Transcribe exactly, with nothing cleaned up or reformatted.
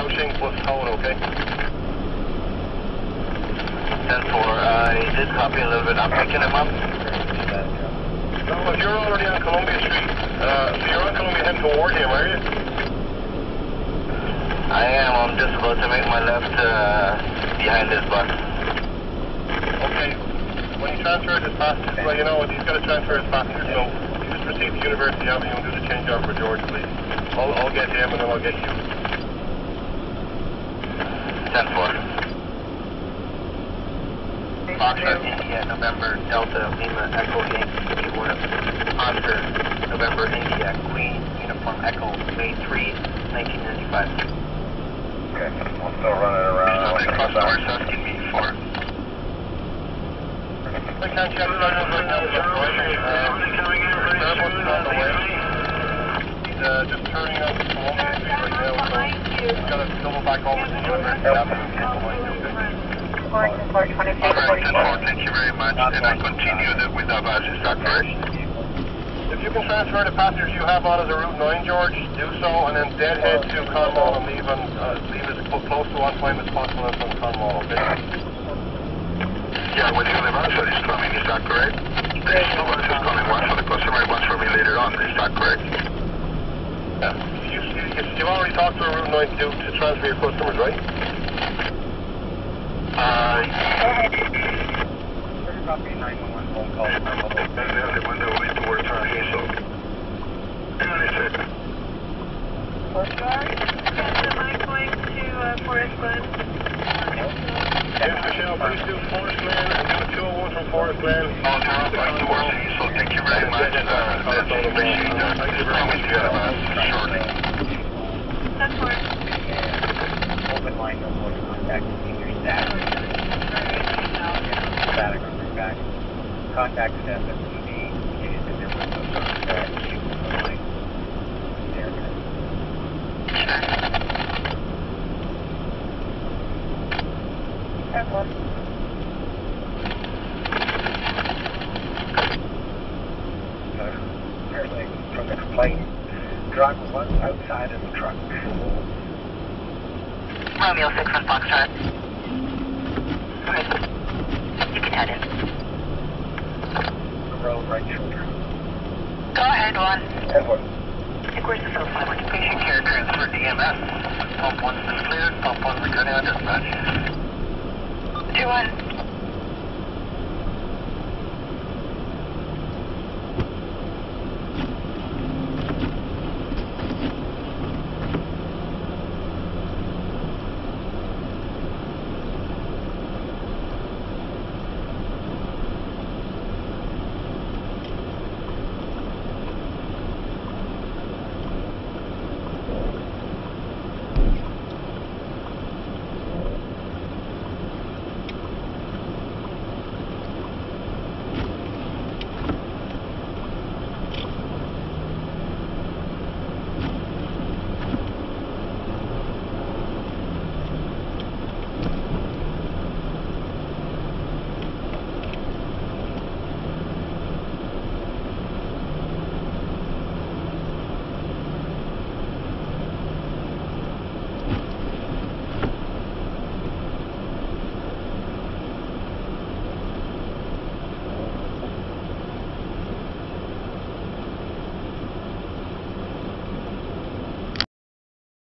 Houshing plus code, okay? ten four, I did copy a little bit. I'm picking him up. No, if you're already on Columbia Street, uh, so you're on Columbia heading toward him, are you? I am. I'm just about to make my left uh, behind this bus. Okay. When he transfers his passengers, well, you know what, he's got to transfer his passengers, so you just proceed to University Avenue and do the changeover for George, please. I'll, I'll get him and then I'll get you. ten four. Foxtrot India, November, Delta, Lima, Echo, Yankee, Keyboard, Oscar, November, India, Queen, Uniform, Echo, May third, nineteen ninety-five. Okay, we'll still running around. Something customer asking me for. I can't check the right now. Starbucks is on the way. He's uh, just turning on the Columbia Street right now, so he's got to double back over to University Avenue. Alright, ten four, thank you very much. And I continue with the bus, is that correct? If you can transfer the passengers you have on as a Route nine, George, do so, and then deadhead to Conmall and leave, and, uh, leave as close to on time as possible from Conmall, okay? Yeah, when you the bus is coming, is that correct? There is no bus is coming, one for the customer, one for me later on, is that correct? Yeah. You, you, you've already talked to a Route nine to, to transfer your customers, right? Uh, Copy nine one one phone call. they went away towards our so. And I said, Forest Guard? Yes, am I going to uh, Forest Glen? Yes, Michelle, please do Forest Glen and do a two oh one from Forest Glen. oh, zero five towards the so thank you very much. Uh, that's appreciate that. Thank you very much. Promise you have us shortly. ten four. Open line, no more contact, senior status. Static on back. Contact S M T V, indicated that there was no service that issue with the line. There it is. ten four. Apparently, from the complaint, driver was outside of the truck. Romeo six one Foxtrot. Alright. You can head in. The road right shoulder. Go ahead, one. Edward. Where's the cell phone? Patient care transfer D M S. Pump one's been cleared, pump one returning on dispatch. two one.